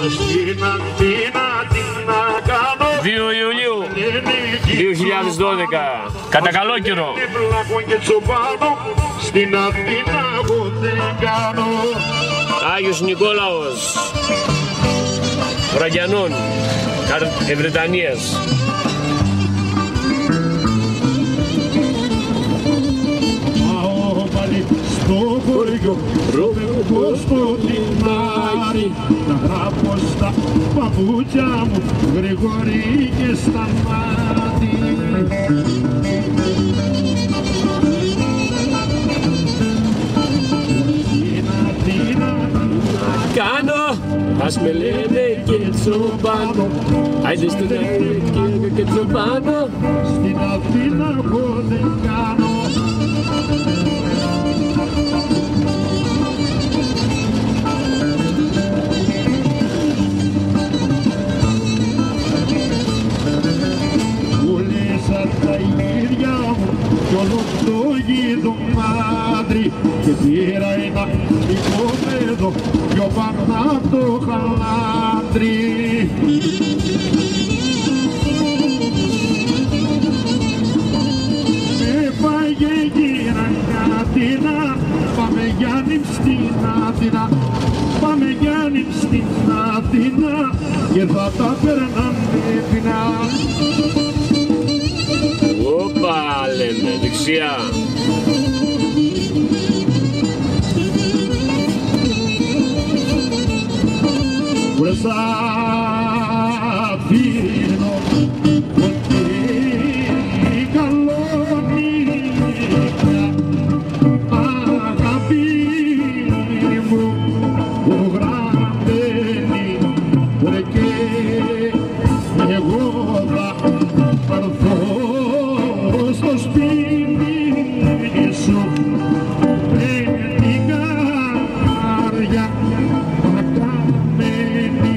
Στην Αθήνα τι να κάνω, 2 Ιουλίου 2012, κατά καλό καιρό. Στην Αθήνα εγώ δεν κάνω. Άγιος Νικόλαος Βραγιανών, Βρετανίας. Πάω πάλι στο χωριό, ρόβω στο λιμάρι, να γράφω στα παπούτσια μου Γρηγόρη και στα μάτι. Κάνω, ας με λένε και τσομπάνο. Άιντε στην Αθήνα και τσομπάνο. Στην Αθήνα εγώ δεν κάνω. Πούλησα τα ίδια μου κι όλο το γιδομάδρι και πήρα ένα οικόπεδο πιο πάνω απ' το χαλάντρι. Με φάγε γύραν Αθήνα, πάμε Γιάννη στην Αθήνα, πάμε Γιάννη στην Αθήνα και θα τα περνάμε πεινά. Όπα λέμε, δεξιά. Αφήνω ότι καλονύχτα αγάπη μου γραμμένη και εγώ θα έρθω στο σπίτι σου με την καρδιά αγαμένη.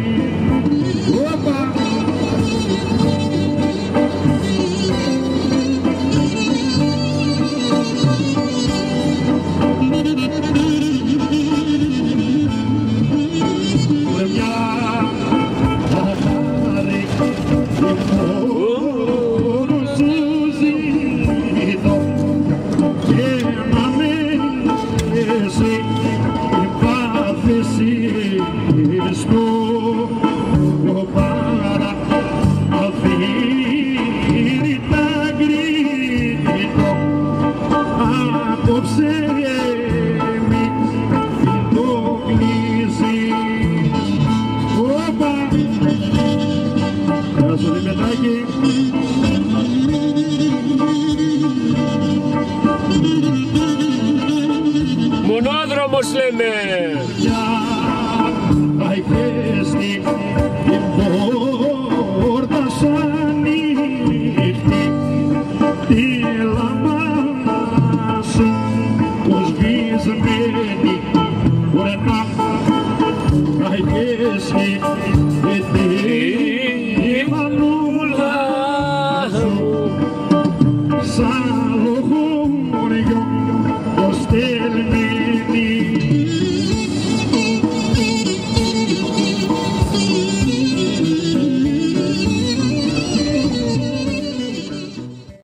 Μονόδρομος λέμε. Αχέστη την πόρτα σαν νύχτη, τη λαμπάδα σου πως βυσμένη ουρανά. Αχέστη τη μανούλα σου σαν